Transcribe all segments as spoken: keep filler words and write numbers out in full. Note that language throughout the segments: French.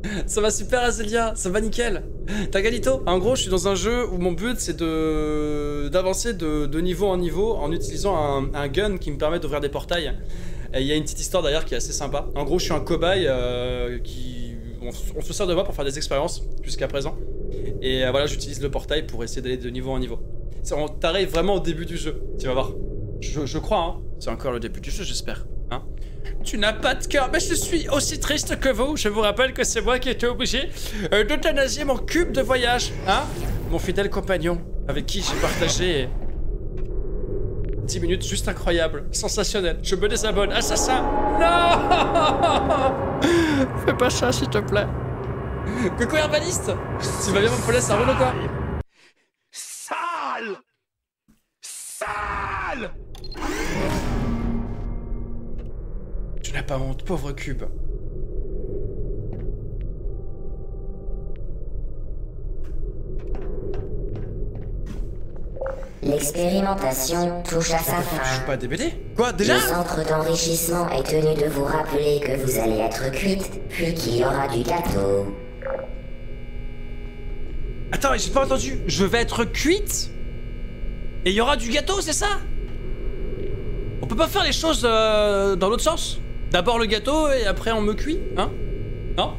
Ça va super Azélia, ça va nickel. T'as Galito? En gros, je suis dans un jeu où mon but c'est de d'avancer de, de niveau en niveau en utilisant un, un gun qui me permet d'ouvrir des portails. Et il y a une petite histoire derrière qui est assez sympa. En gros, je suis un cobaye euh, qui... On, on se sert de moi pour faire des expériences jusqu'à présent. Et euh, voilà, j'utilise le portail pour essayer d'aller de niveau en niveau. T'arrives vraiment au début du jeu, tu vas voir. Je, je crois, hein. C'est encore le début du jeu, j'espère. Hein. Tu n'as pas de cœur, mais je suis aussi triste que vous. Je vous rappelle que c'est moi qui étais obligé euh, d'euthanasier mon cube de voyage, hein. Mon fidèle compagnon, avec qui j'ai partagé dix minutes juste incroyables, sensationnelles. Je me désabonne. Assassin! Non! Fais pas ça, s'il te plaît. Coucou herbaliste! Tu vas bien, mon poulet, ça roule ou quoi? Sale! Sale! Tu n'as pas honte, pauvre cube. L'expérimentation touche à sa Je joue fin. pas à des B D? Quoi, déjà? Le centre d'enrichissement est tenu de vous rappeler que vous allez être cuite, puis qu'il y aura du gâteau. Attends, j'ai pas entendu. Je vais être cuite? Et il y aura du gâteau, c'est ça? On peut pas faire les choses euh, dans l'autre sens? D'abord le gâteau et après on me cuit, hein? Non?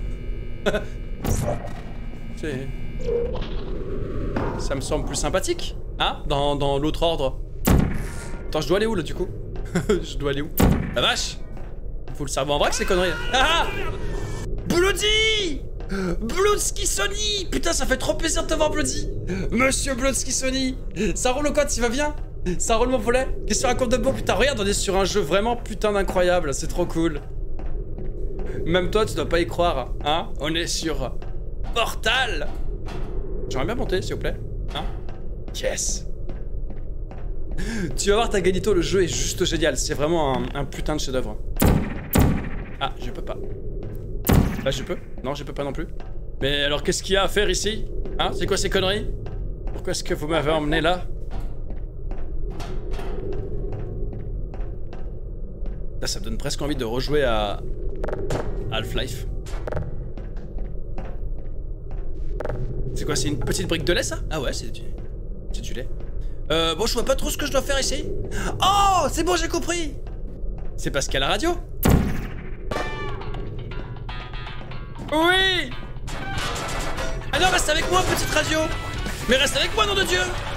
C'est... Ça me semble plus sympathique, hein? Dans, dans l'autre ordre. Attends, je dois aller où là du coup? Je dois aller où? La vache! Faut le cerveau en vrac ces conneries. Ah! Bloody! Bloodski Sony! Putain, ça fait trop plaisir de te voir, Bloody! Monsieur Bloodski Sony! Ça roule ou quoi? Tu vas bien? Ça roule mon volet? Qu'est-ce que tu racontes de beau? Putain, regarde, on est sur un jeu vraiment putain d'incroyable, c'est trop cool. Même toi, tu dois pas y croire, hein? On est sur Portal! J'aimerais bien monter, s'il vous plaît. Hein? Yes! Tu vas voir, ta Galito, le jeu est juste génial. C'est vraiment un, un putain de chef-d'œuvre. Ah, je peux pas. Là, je peux? Non, je peux pas non plus. Mais alors, qu'est-ce qu'il y a à faire ici? Hein? C'est quoi ces conneries? Pourquoi est-ce que vous m'avez emmené là? Là, ça me donne presque envie de rejouer à Half-Life. C'est quoi? C'est une petite brique de lait, ça? Ah ouais, c'est du... c'est du lait. Euh, bon, je vois pas trop ce que je dois faire ici. Oh, c'est bon, j'ai compris. C'est parce qu'il y a la radio. Oui. Ah non, reste avec moi, petite radio. Mais reste avec moi, nom de Dieu.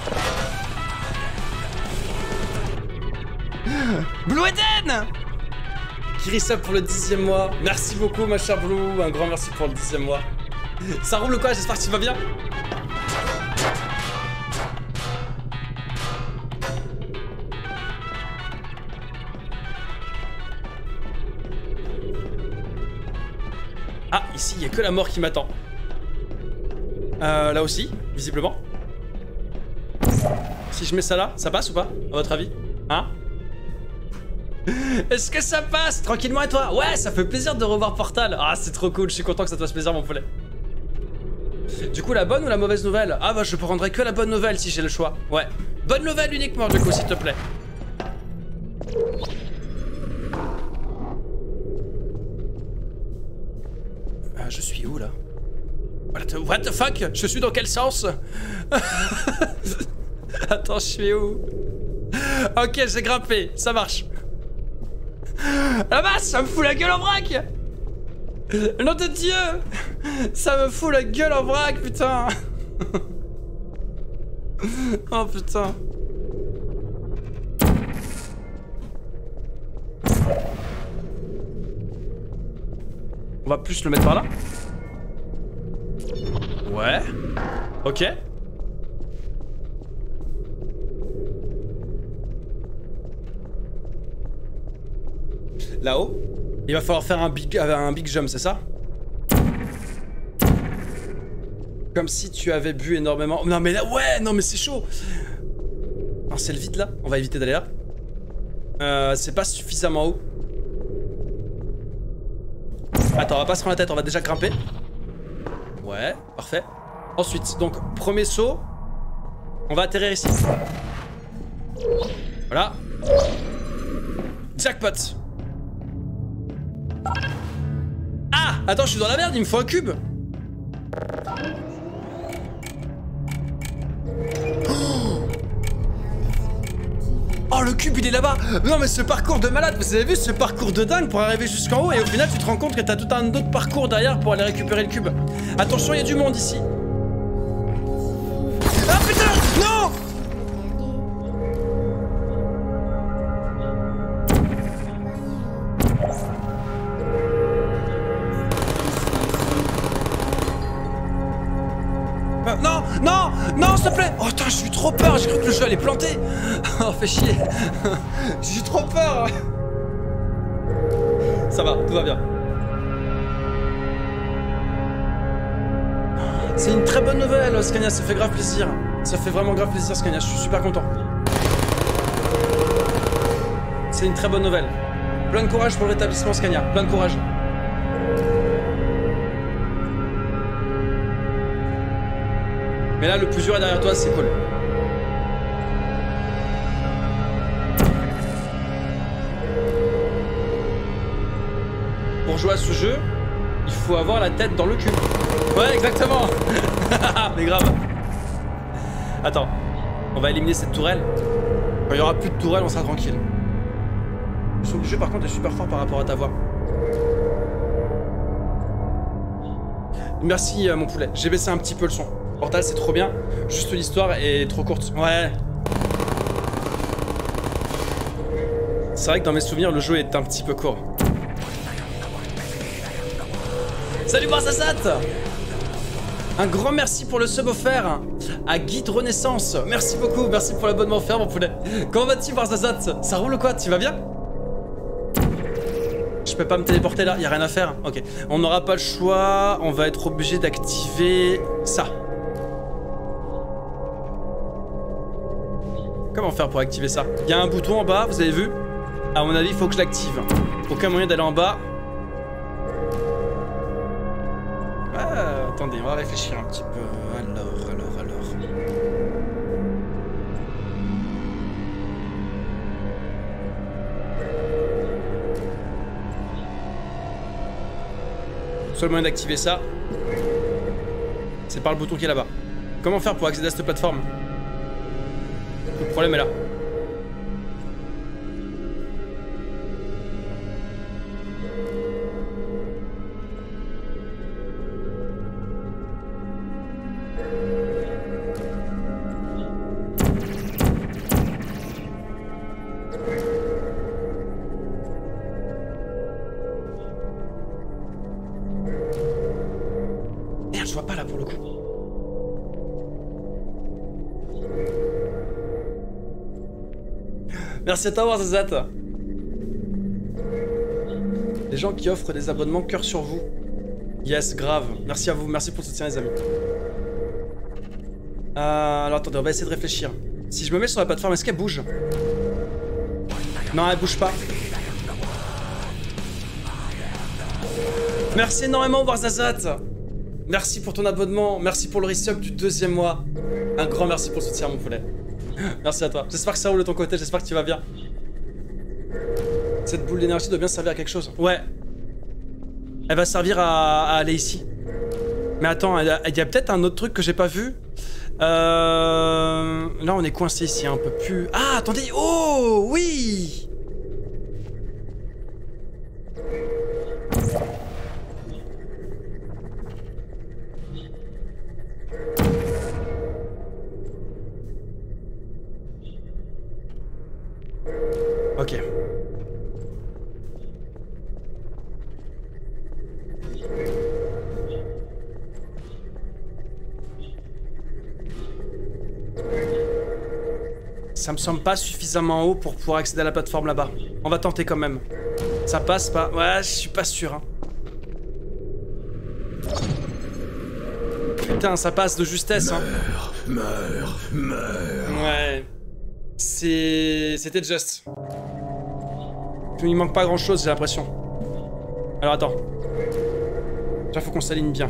Blue Eden qui resub pour le dixième mois. Merci beaucoup, ma chère Blue. Un grand merci pour le dixième mois. Ça roule quoi? J'espère que tu vas bien. Ah, ici, il n'y a que la mort qui m'attend. Euh, là aussi, visiblement. Si je mets ça là, ça passe ou pas, à votre avis? Hein? Est-ce que ça passe? Tranquillement et toi? Ouais, ça fait plaisir de revoir Portal. Ah, c'est trop cool, je suis content que ça te fasse plaisir, mon poulet. Du coup, la bonne ou la mauvaise nouvelle? Ah bah, je prendrai que la bonne nouvelle si j'ai le choix. Ouais. Bonne nouvelle uniquement, du coup, s'il te plaît. Ah, je suis où, là? What the fuck? Je suis dans quel sens? Attends, je suis où? Ok, j'ai grimpé, ça marche. La vache, ça me fout la gueule en vrac! Nom de Dieu! Ça me fout la gueule en vrac, putain! Oh putain! On va plus le mettre par là? Ouais. Ok. Là-haut? Il va falloir faire un big, un big jump, c'est ça? Comme si tu avais bu énormément. Non mais là, ouais, non mais c'est chaud. Non, c'est le vide là. On va éviter d'aller là. Euh, c'est pas suffisamment haut. Attends, on va pas se prendre la tête, on va déjà grimper. Ouais, parfait. Ensuite, donc, premier saut. On va atterrir ici. Voilà. Jackpot. Ah! Attends, je suis dans la merde, il me faut un cube. Oh, le cube, il est là-bas. Non, mais ce parcours de malade, vous avez vu ce parcours de dingue pour arriver jusqu'en haut et au final, tu te rends compte que t'as tout un autre parcours derrière pour aller récupérer le cube. Attention, il y a du monde ici. Ah putain, non. Euh, non, non, non, s'il te plaît. Oh, putain, j'ai eu trop peur, j'ai cru que le jeu allait planter. Oh, fais chier. J'ai eu trop peur. Ça va, tout va bien. C'est une très bonne nouvelle, Scania, ça fait grave plaisir. Ça fait vraiment grave plaisir, Scania, je suis super content. C'est une très bonne nouvelle. Plein de courage pour le rétablissement, Scania, plein de courage. Mais là, le plus dur est derrière toi, c'est cool. Pour jouer à ce jeu, il faut avoir la tête dans le cul. Ouais, exactement. Mais grave. Attends, on va éliminer cette tourelle. Quand il y aura plus de tourelle, on sera tranquille. Le son du jeu, par contre, est super fort par rapport à ta voix. Merci, euh, mon poulet. J'ai baissé un petit peu le son. Portal, c'est trop bien. Juste l'histoire est trop courte. Ouais. C'est vrai que dans mes souvenirs, le jeu est un petit peu court. Salut Barzazat. Un grand merci pour le sub offert à Guide Renaissance. Merci beaucoup, merci pour l'abonnement offert, mon poulet. Comment vas-tu, Barzazat? Ça roule ou quoi? Tu vas bien? Je peux pas me téléporter là, y a rien à faire. Ok, on n'aura pas le choix. On va être obligé d'activer ça. Comment faire pour activer ça? Il y a un bouton en bas, vous avez vu? À mon avis, il faut que je l'active. Aucun moyen d'aller en bas. Ah, attendez, on va réfléchir un petit peu. Alors, alors, alors. Le seul moyen d'activer ça, c'est par le bouton qui est là-bas. Comment faire pour accéder à cette plateforme? Le problème est là. Merde, je vois pas là pour le coup. Merci à toi, Warzazat. Les gens qui offrent des abonnements, cœur sur vous. Yes, grave. Merci à vous, merci pour le soutien, les amis. Euh, alors attendez, on va essayer de réfléchir. Si je me mets sur la plateforme, est-ce qu'elle bouge? Non, elle bouge pas. Merci énormément, Warzazat. Merci pour ton abonnement, merci pour le resub du deuxième mois. Un grand merci pour le soutien, mon poulet. Merci à toi. J'espère que ça roule de ton côté, j'espère que tu vas bien. Cette boule d'énergie doit bien servir à quelque chose. Ouais. Elle va servir à, à aller ici. Mais attends, il y a, a peut-être un autre truc que j'ai pas vu. Euh... Là, on est coincé ici, un peu plus... Ah, attendez. Oh, oui. Ok. Ça me semble pas suffisamment haut pour pouvoir accéder à la plateforme là-bas. On va tenter quand même. Ça passe pas? Ouais, je suis pas sûr. Hein. Putain, ça passe de justesse. Hein. Meurs, meurs, meurs. Ouais. C'est... C'était juste. Il manque pas grand-chose, j'ai l'impression. Alors attends. Là, faut qu'on s'aligne bien.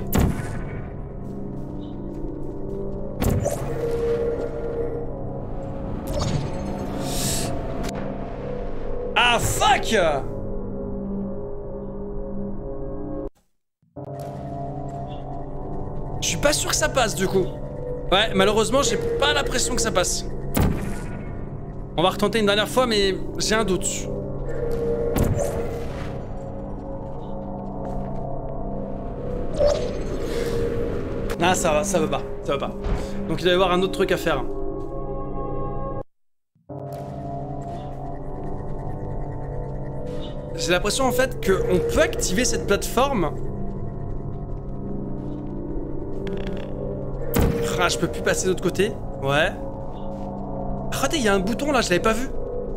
Ah, fuck! Je suis pas sûr que ça passe du coup. Ouais, malheureusement, j'ai pas l'impression que ça passe. On va retenter une dernière fois, mais j'ai un doute. Ah, ça va, ça va pas, ça va pas. Donc il doit y avoir un autre truc à faire. J'ai l'impression en fait qu'on peut activer cette plateforme. Ah, je peux plus passer de l'autre côté. Ouais. Regardez, il y a un bouton là, je l'avais pas vu.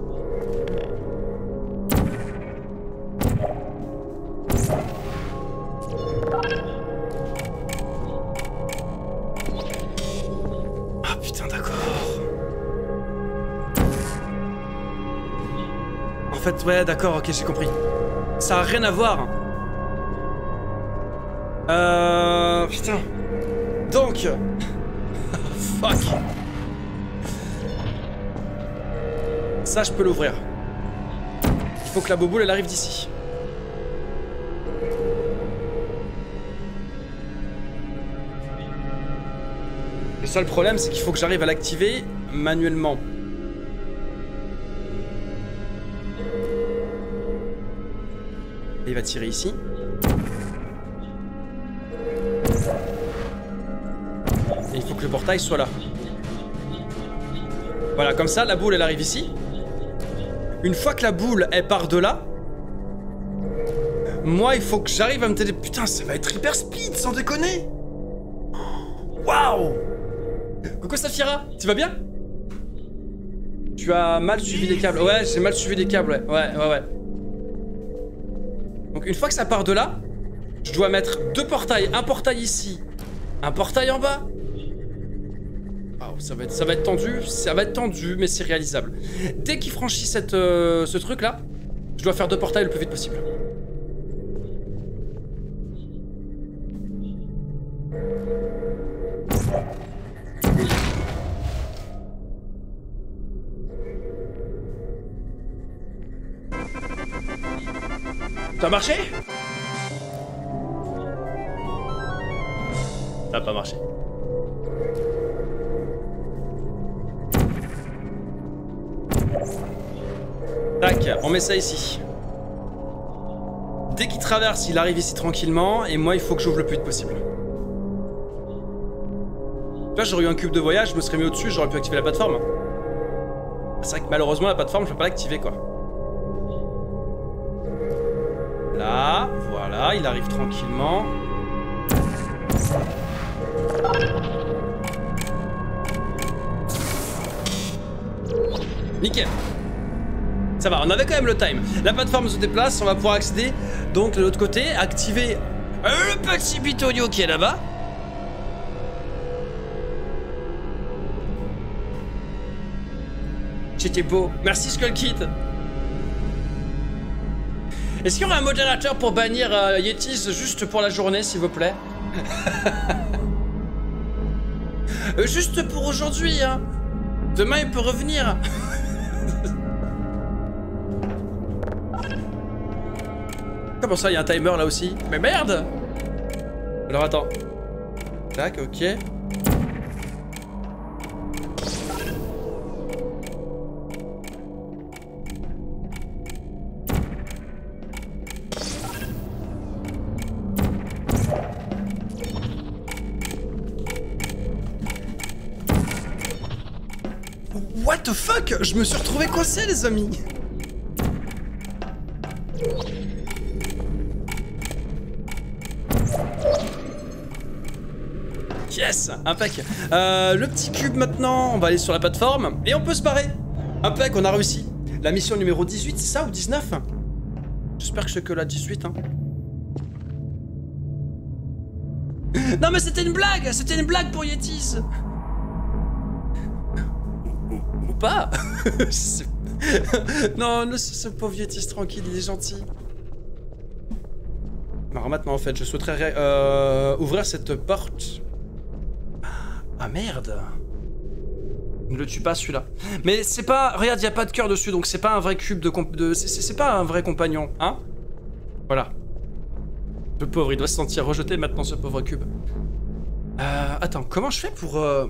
Ah putain, d'accord. En fait, ouais, d'accord, ok, j'ai compris. Ça a rien à voir. Euh... Putain. Donc... Fuck. Ça, je peux l'ouvrir. Il faut que la boboule, elle arrive d'ici. Le seul problème, c'est qu'il faut que j'arrive à l'activer manuellement. Et il va tirer ici. Et il faut que le portail soit là. Voilà, comme ça, la boule, elle arrive ici. Une fois que la boule, elle part de là, moi, il faut que j'arrive à me télé... Putain, ça va être hyper speed, sans déconner. Waouh. Coucou Saphira, tu vas bien? Tu as mal suivi les câbles. Ouais, j'ai mal suivi les câbles, ouais. Ouais, ouais, ouais. Donc une fois que ça part de là, je dois mettre deux portails. Un portail ici, un portail en bas. Waouh, ça va être, ça va être tendu. Ça va être tendu, mais c'est réalisable. Dès qu'il franchit cette, euh, ce truc là, je dois faire deux portails le plus vite possible. Ça a marché? Ça a pas marché. Tac, on met ça ici. Dès qu'il traverse, il arrive ici tranquillement, et moi il faut que j'ouvre le plus vite possible. Là j'aurais eu un cube de voyage, je me serais mis au-dessus, j'aurais pu activer la plateforme. C'est vrai que malheureusement la plateforme je peux pas l'activer quoi. Là, voilà, il arrive tranquillement. Nickel. Ça va, on avait quand même le time. La plateforme se déplace, on va pouvoir accéder. Donc de l'autre côté, activer le petit bitonio qui est là-bas. C'était beau. Merci Skull Kid. Est-ce qu'il y aura un modérateur pour bannir euh, Yetis juste pour la journée, s'il vous plaît? euh, Juste pour aujourd'hui, hein. Demain, il peut revenir. Comment ça, il y a un timer là aussi? Mais merde! Alors attends. Tac, ok. What the fuck? Je me suis retrouvé coincé, les amis. Yes, impec. Euh, le petit cube maintenant, on va aller sur la plateforme et on peut se barrer. Impec, on a réussi. La mission numéro dix-huit, c'est ça ou dix-neuf? J'espère que c'est que la dix-huit, hein. Non mais c'était une blague. C'était une blague pour Yetis. Ou pas. Non, laisse ce pauvre Yetis tranquille, il est gentil. Alors maintenant en fait, je souhaiterais euh, ouvrir cette porte. Ah merde. Ne le tue pas celui-là. Mais c'est pas... Regarde, il n'y a pas de cœur dessus, donc c'est pas un vrai cube de... Comp... de... C'est pas un vrai compagnon, hein? Voilà. Le pauvre, il doit se sentir rejeté maintenant, ce pauvre cube. Euh, attends, comment je fais pour... Euh...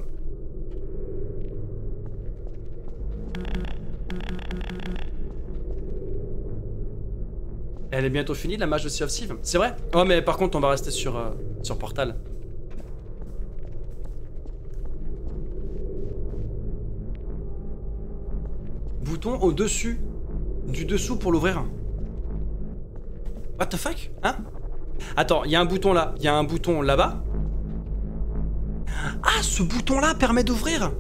Elle est bientôt finie, la mage de Sea of Thieves. C'est vrai? Oh, mais par contre, on va rester sur, euh, sur Portal. Bouton au-dessus. Du dessous pour l'ouvrir. What the fuck? Hein? Attends, il y a un bouton là. Il y a un bouton là-bas. Ah, ce bouton-là permet d'ouvrir.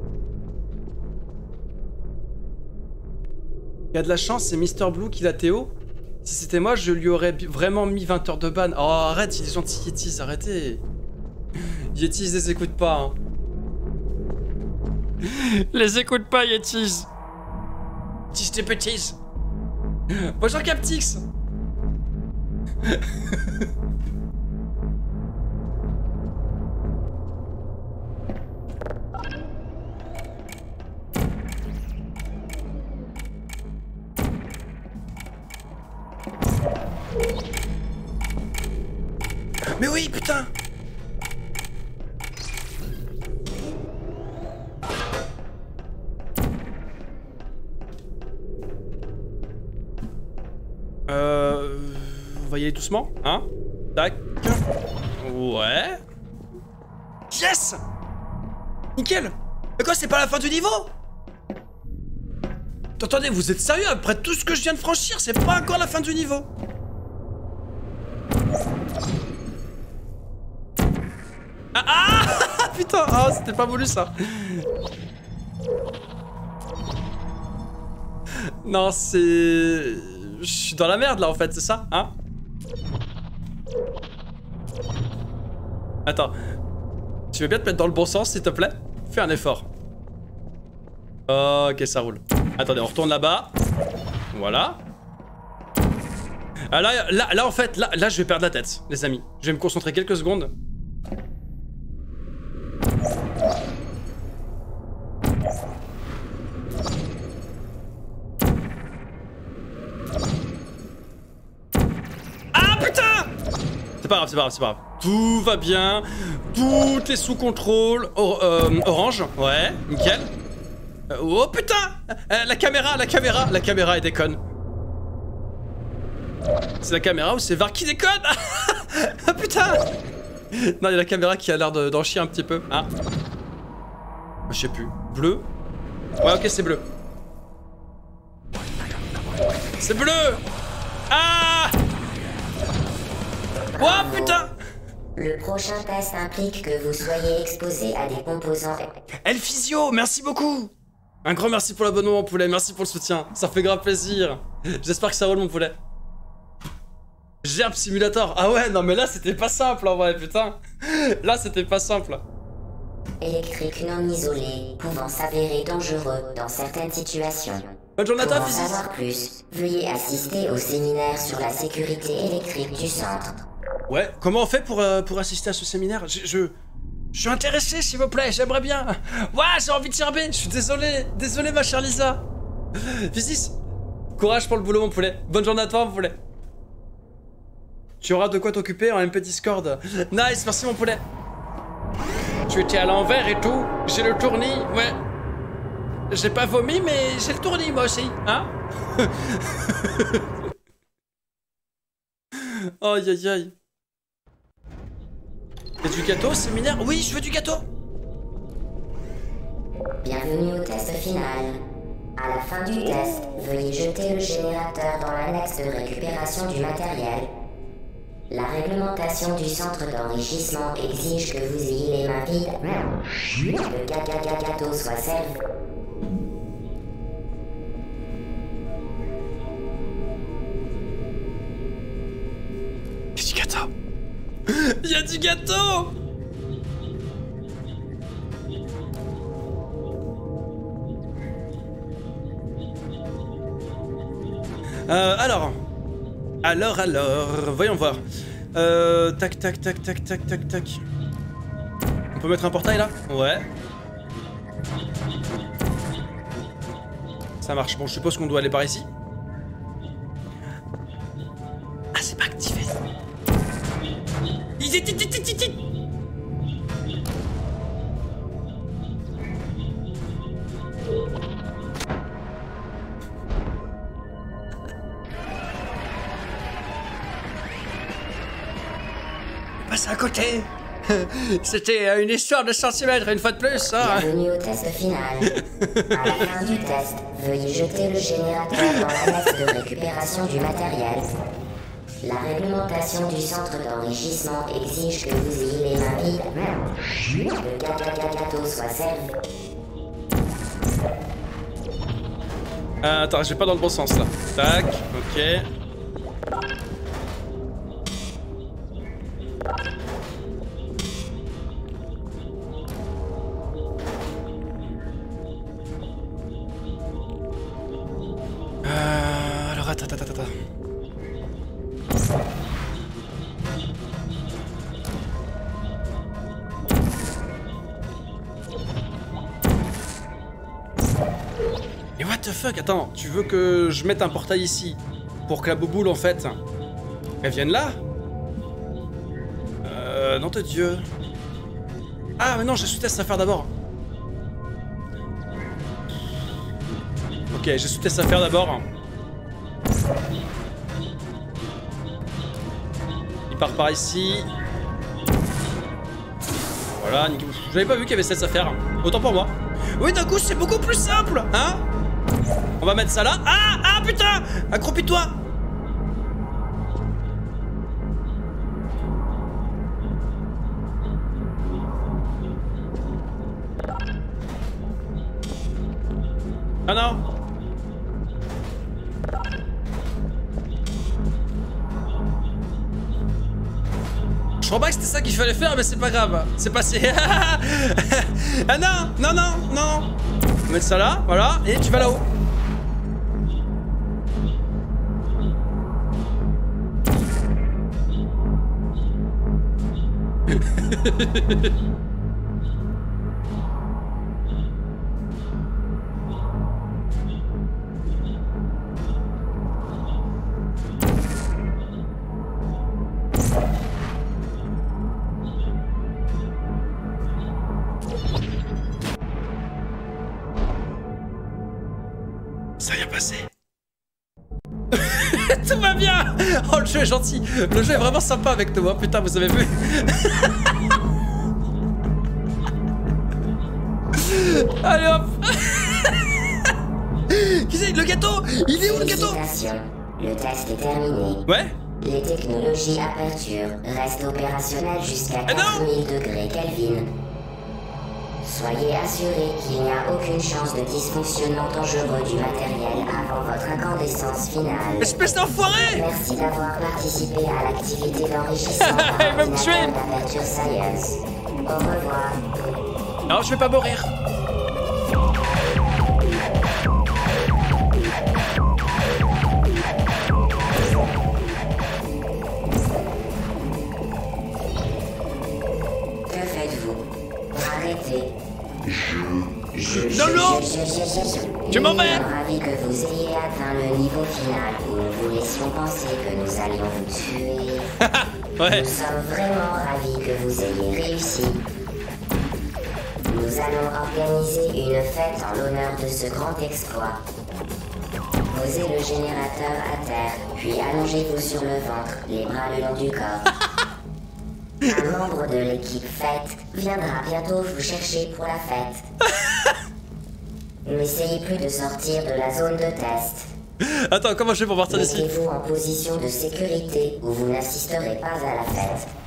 Il y a de la chance, c'est Mister Blue qui l'a Théo. Si c'était moi, je lui aurais vraiment mis vingt heures de ban. Oh, arrête, il est gentil, Yetis, arrêtez. Yetis, les écoute pas. Hein. Les écoute pas, Yetis. Yetis, tes petits. Bonjour, Captix. Mais oui, putain! Euh... On va y aller doucement, hein? Tac. Ouais. Yes! Nickel! Mais quoi, c'est pas la fin du niveau? Attendez, vous êtes sérieux? Après tout ce que je viens de franchir, c'est pas encore la fin du niveau. Ah, ah putain, ah, c'était pas voulu ça. Non, c'est... Je suis dans la merde là en fait, c'est ça, hein? Attends. Tu veux bien te mettre dans le bon sens s'il te plaît? Fais un effort. Ok, ça roule. Attendez, on retourne là-bas. Voilà. Ah, là, là, là, en fait, là, là, je vais perdre la tête, les amis. Je vais me concentrer quelques secondes. Ah, putain! C'est pas grave, c'est pas grave, c'est pas grave. Tout va bien. Tout est sous contrôle. Or, euh, orange, ouais, nickel. Euh, oh putain! euh, La caméra, la caméra, la caméra elle déconne. C'est la caméra ou c'est Var qui déconne? Ah putain! Non, il y a la caméra qui a l'air d'en chier un petit peu. Ah. Je sais plus. Bleu? Ouais, ok, c'est bleu. C'est bleu! Ah! Oh putain! Le prochain test implique que vous soyez exposé à des composants... El Physio, merci beaucoup! Un grand merci pour l'abonnement, mon poulet. Merci pour le soutien. Ça fait grave plaisir. J'espère que ça roule, mon poulet. Gerbe Simulator. Ah ouais, non mais là, c'était pas simple, en vrai, putain. Là, c'était pas simple. Électrique non isolé, pouvant s'avérer dangereux dans certaines situations. Bonne journée à toi, Pour en Physis. savoir plus, veuillez assister au séminaire sur la sécurité électrique du centre. Ouais, comment on fait pour, euh, pour assister à ce séminaire? Je... je... Je suis intéressé, s'il vous plaît, j'aimerais bien. Ouais, j'ai envie de gerber, je suis désolé. Désolé, ma chère Lisa. Physis, courage pour le boulot, mon poulet. Bonne journée à toi, mon poulet. Tu auras de quoi t'occuper en M P Discord. Nice, merci, mon poulet. Tu étais à l'envers et tout. J'ai le tournis, ouais. J'ai pas vomi, mais j'ai le tournis, moi aussi, hein. Aïe, aïe, aïe. Y'a du gâteau au séminaire? Oui, je veux du gâteau. Bienvenue au test final. À la fin du test, veuillez jeter le générateur dans l'annexe de récupération du matériel. La réglementation du centre d'enrichissement exige que vous ayez les mains vides. Le gaga gâteau soit servi. Y'a du gâteau. Y'a du gâteau. Euh, alors... Alors, alors... Voyons voir. Euh... Tac, tac, tac, tac, tac, tac, tac... On peut mettre un portail, là? Ouais. Ça marche. Bon, je suppose qu'on doit aller par ici. Ah, c'est pas activé. à côté. C'était une histoire de centimètres une fois de plus, hein. Bienvenue au test final. À la fin du test, veuillez jeter le générateur dans l'annexe de récupération du matériel. La réglementation du centre d'enrichissement exige que vous ayez les mains vides. Le gâteau soit servi. Euh, attends, je vais pas dans le bon sens là. Tac, ok. Euh, alors attends, attends, attends, attends. Et what the fuck, attends, tu veux que je mette un portail ici pour que la bouboule en fait, elle vienne là? Euh, nom de Dieu. Ah mais non, j'ai sous-test à faire d'abord. Ok, j'ai sous-test à faire d'abord. Il part par ici. Voilà, nickel. J'avais pas vu qu'il y avait cette affaire. Autant pour moi. Oui, d'un coup, c'est beaucoup plus simple, hein? On va mettre ça là. Ah, ah, putain! Accroupis-toi! Ah non! Je crois pas que c'était ça qu'il fallait faire, mais c'est pas grave. C'est passé. Ah non, non, non, non. On va mettre ça là, voilà, et tu vas là-haut. Ça y a passé. Tout va bien. Oh, le jeu est gentil. Le jeu est vraiment sympa avec toi. Putain, vous avez vu? Allez hop. Qui c'est? Le gâteau? Il est où le gâteau? Le test est terminé. Ouais. Les technologies Aperture restent opérationnelles jusqu'à Eh quatre mille degrés Kelvin. Soyez assurés qu'il n'y a aucune chance de dysfonctionnement dangereux du matériel avant votre incandescence finale. Espèce d'enfoiré! Merci d'avoir participé à l'activité d'enrichissement par Il va me tuer. d'Aperture Science. Au revoir. Non, je vais pas mourir. Que faites-vous? Arrêtez. Je... Non, non. Je, je, je, je, Je m'en nous vais. sommes ravis que vous ayez atteint le niveau final où nous vous laissions penser que nous allions vous tuer. Ouais. Nous sommes vraiment ravis que vous ayez réussi. Nous allons organiser une fête en l'honneur de ce grand exploit. Posez le générateur à terre, puis allongez-vous sur le ventre, les bras le long du corps. Un membre de l'équipe fête viendra bientôt vous chercher pour la fête. N'essayez plus de sortir de la zone de test. Attends, comment je fais pour partir d'ici? Mettez-vous en position de sécurité où vous n'assisterez pas à la fête.